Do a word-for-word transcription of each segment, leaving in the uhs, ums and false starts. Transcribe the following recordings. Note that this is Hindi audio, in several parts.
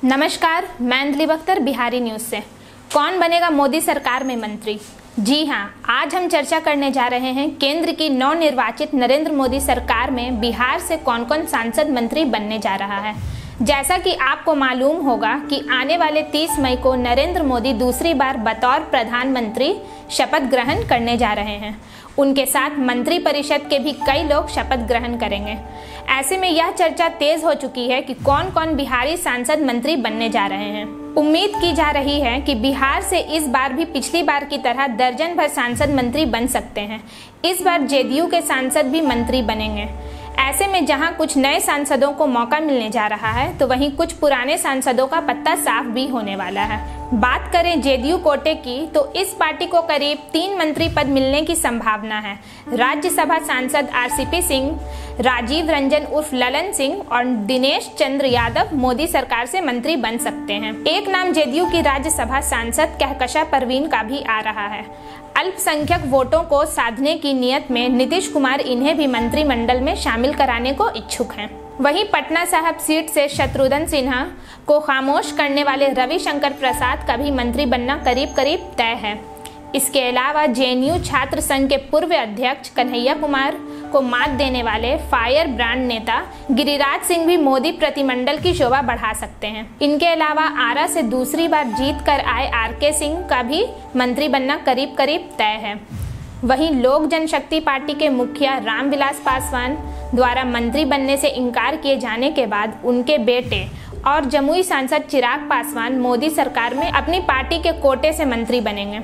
नमस्कार, मैं अंजलि बख्तर बिहारी न्यूज़ से। कौन बनेगा मोदी सरकार में मंत्री? जी हाँ, आज हम चर्चा करने जा रहे हैं केंद्र की नवनिर्वाचित नरेंद्र मोदी सरकार में बिहार से कौन कौन सांसद मंत्री बनने जा रहा है। जैसा कि आपको मालूम होगा कि आने वाले तीस मई को नरेंद्र मोदी दूसरी बार बतौर प्रधानमंत्री शपथ ग्रहण करने जा रहे हैं। उनके साथ मंत्री परिषद के भी कई लोग शपथ ग्रहण करेंगे। ऐसे में यह चर्चा तेज हो चुकी है कि कौन कौन बिहारी सांसद मंत्री बनने जा रहे हैं। उम्मीद की जा रही है कि बिहार से इस बार भी पिछली बार की तरह दर्जन भर सांसद मंत्री बन सकते हैं। इस बार जेडीयू के सांसद भी मंत्री बनेंगे। ऐसे में जहां कुछ नए सांसदों को मौका मिलने जा रहा है, तो वहीं कुछ पुराने सांसदों का पत्ता साफ भी होने वाला है। बात करें जेडीयू कोटे की, तो इस पार्टी को करीब तीन मंत्री पद मिलने की संभावना है। राज्यसभा सांसद आरसीपी सिंह, राजीव रंजन उर्फ ललन सिंह और दिनेश चंद्र यादव मोदी सरकार से मंत्री बन सकते हैं। एक नाम जेडीयू की राज्यसभा सांसद कहकशा परवीन का भी आ रहा है। अल्पसंख्यक वोटों को साधने की नियत में नीतीश कुमार इन्हें भी मंत्रिमंडल में शामिल कराने को इच्छुक हैं। वहीं पटना साहिब सीट से शत्रुघ्न सिन्हा को खामोश करने वाले रविशंकर प्रसाद का भी मंत्री बनना करीब करीब तय है। इसके अलावा जेएनयू छात्र संघ के पूर्व अध्यक्ष कन्हैया कुमार को मात देने वाले फायर ब्रांड नेता गिरिराज सिंह भी मोदी प्रतिमंडल की शोभा बढ़ा सकते हैं। इनके अलावा आरा से दूसरी बार जीत कर आए आरके सिंह का भी मंत्री बनना करीब करीब तय है। वहीं लोक जनशक्ति पार्टी के मुखिया रामविलास पासवान द्वारा मंत्री बनने से इनकार किए जाने के बाद उनके बेटे और जमुई सांसद चिराग पासवान मोदी सरकार में अपनी पार्टी के कोटे से मंत्री बनेंगे।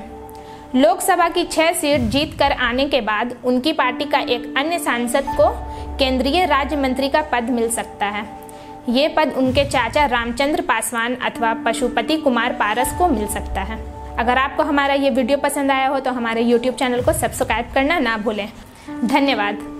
लोकसभा की छह सीट जीत कर आने के बाद उनकी पार्टी का एक अन्य सांसद को केंद्रीय राज्य मंत्री का पद मिल सकता है। ये पद उनके चाचा रामचंद्र पासवान अथवा पशुपति कुमार पारस को मिल सकता है। अगर आपको हमारा ये वीडियो पसंद आया हो तो हमारे यूट्यूब चैनल को सब्सक्राइब करना ना भूलें। धन्यवाद।